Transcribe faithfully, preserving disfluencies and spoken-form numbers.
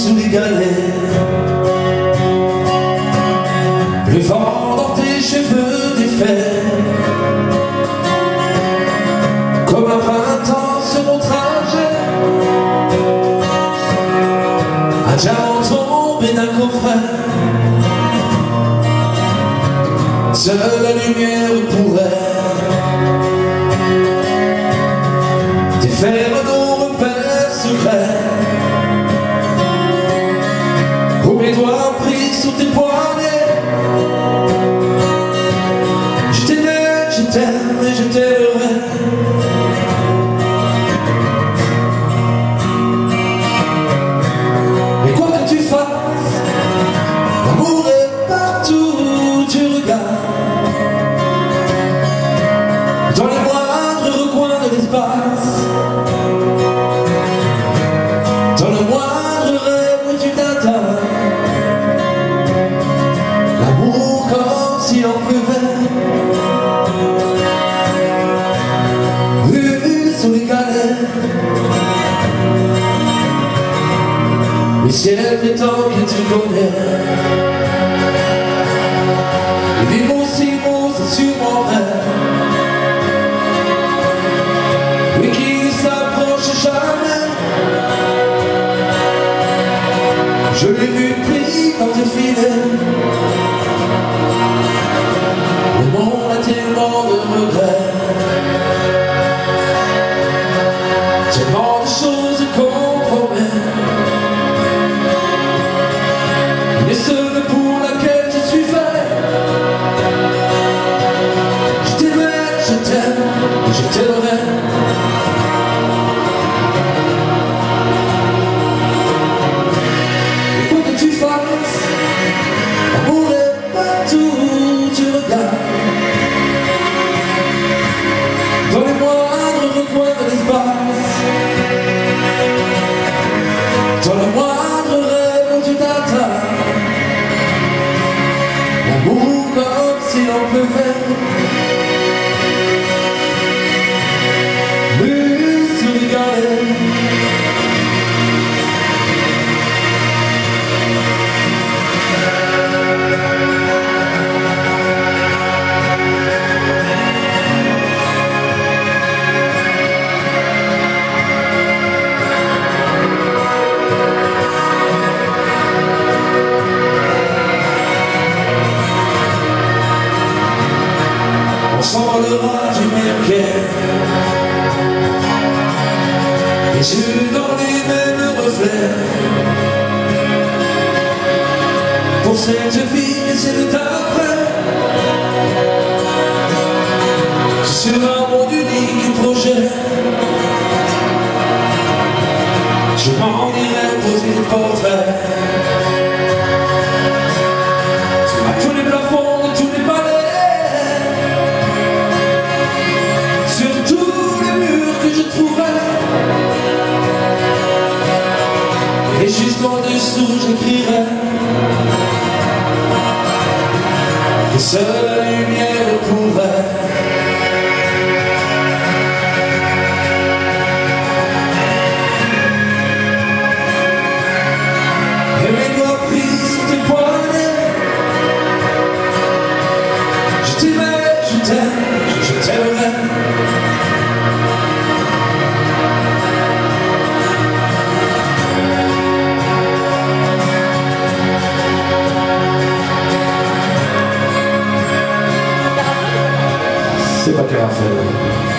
sous les galets. Le vent dans tes cheveux défaits, comme un printemps sur mon trajet. Un diamant tombé d'un coffret, seule la lumière pourrait défaire nos repères secrets. Oh, mes doigts pris sous tes poignets, je t'aimais, je t'aime et je t'aimerai. Mais quoi que tu fasses, l'amour est partout où tu regardes. Dans les moindres recoins de l'espace, dans le moindre rêve où tu t'attardes. L'amour comme s'il en pleuvait, rue sous les galets. Le ciel prétend que tu connais, et des mots si mots c'est sûrement vrai, mais qui ne s'approche jamais. Je l'ai vu pris dans tes filets. Le monde a tellement de regrets, tellement de choses qu'on promet. Mais seule pour laquelle je suis fait. Je t'aimais, je t'aime, et je t'aimerai. Et quoi que tu fasses, l'amour est partout où tu regardes. Dans les moindres recoins de l'espace, dans le moindre rêve où tu t'attardes. L'amour comme s'il en pleuvait, rue sur les galets. S'envolera du perroquet, les yeux dans les mêmes reflets. Pour cette vie et celle d'après, sur un monde unique projet, je m'en irai poser le portrait à tous les plafonds de tous les palais. Et jusqu'en dessous j'écrirai que seule la lumière pourrait et mes doigts pris sous tes poignets. Je t'aimais, je t'aime, je t'aimerai. C'est pas Carafel.